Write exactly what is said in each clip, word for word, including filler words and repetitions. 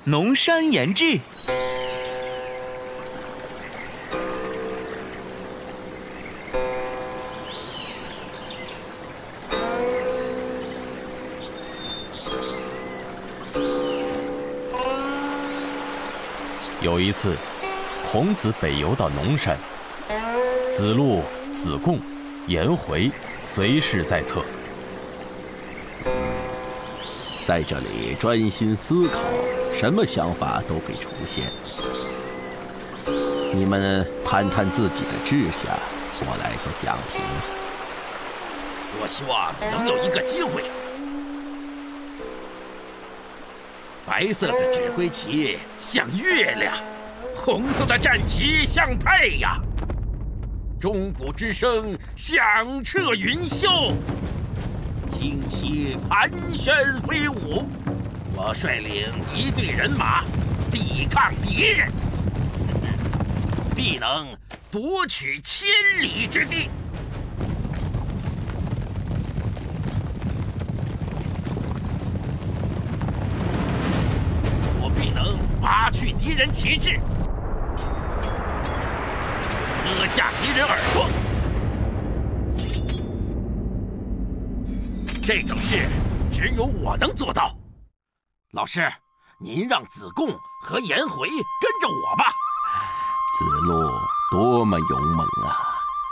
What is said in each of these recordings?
农山言志。 有一次，孔子北游到农山，子路、子贡、颜回随侍在侧。 在这里专心思考，什么想法都会出现。你们谈谈自己的志向，我来做讲评。 我希望能有一个机会。白色的指挥旗像月亮，红色的战旗像太阳，钟鼓之声响彻云霄，旌旗盘旋飞舞。我率领一队人马抵抗敌人，必能夺取千里之地。拔去敌人旗帜，割下敌人耳朵。这种事只有我能做到。老师，您让子贡和颜回跟着我吧。 子路多么勇猛啊！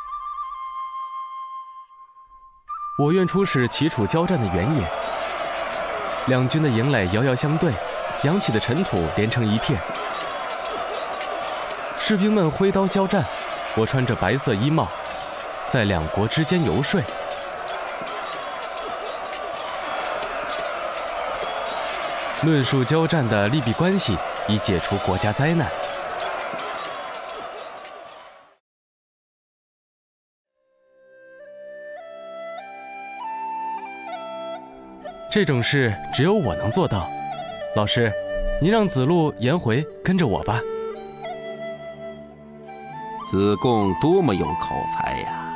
我愿出使齐楚交战的原野。两军的营垒遥遥相对，扬起的尘土连成一片。士兵们挥刀交战，我穿着白色衣帽，在两国之间游说。论述交战的利弊关系，以解除国家灾难。这种事只有我能做到。老师，您让子路、颜回跟着我吧。 子贡多么有口才呀！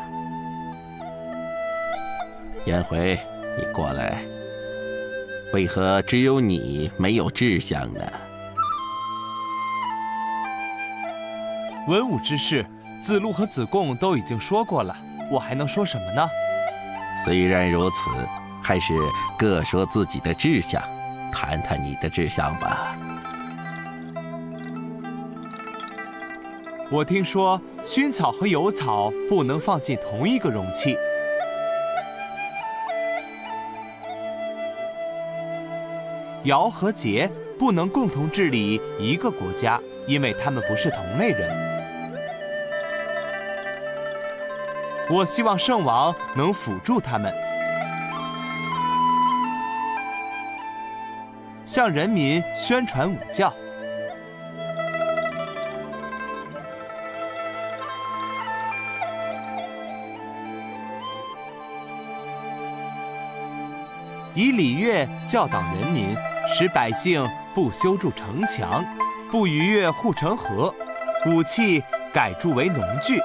颜回，你过来。为何只有你没有志向呢？ 文武之事，子路和子贡都已经说过了，我还能说什么呢？ 虽然如此，还是各说自己的志向。谈谈你的志向吧。 我听说熏草和油草不能放进同一个容器。尧和桀不能共同治理一个国家，因为他们不是同类人。我希望圣王能辅助他们，向人民宣传武教。以礼乐教导人民，使百姓不修筑城墙，不逾越护城河，武器改铸为农具。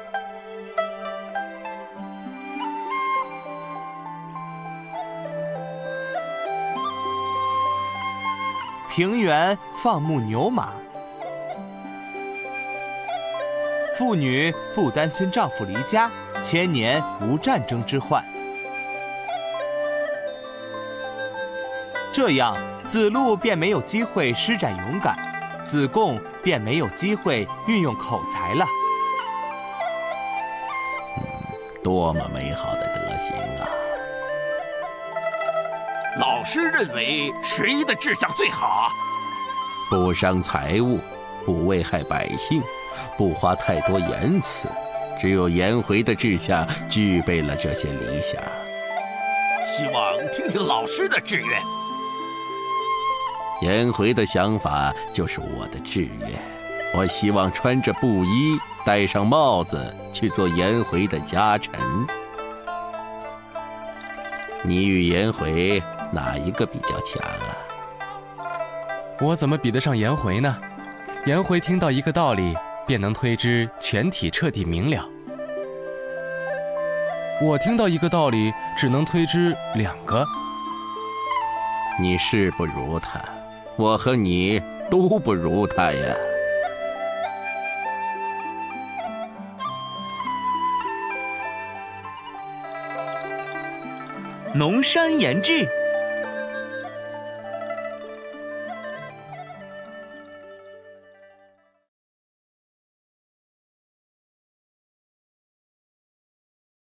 平原放牧牛马，妇女不担心丈夫离家，千年无战争之患。这样，子路便没有机会施展勇敢，子贡便没有机会运用口才了。 嗯，多么美好的德行啊！ 老师认为谁的志向最好啊？ 不伤财物，不危害百姓，不花太多言辞，只有颜回的志向具备了这些理想。 希望听听老师的志愿。 颜回的想法就是我的志愿，我希望穿着布衣，戴上帽子，去做颜回的家臣。你与颜回哪一个比较强啊？ 我怎么比得上颜回呢？颜回听到一个道理，便能推之全体彻底明了。我听到一个道理，只能推之两个。 你誓不如他， 我和你都不如他呀。 农山言志。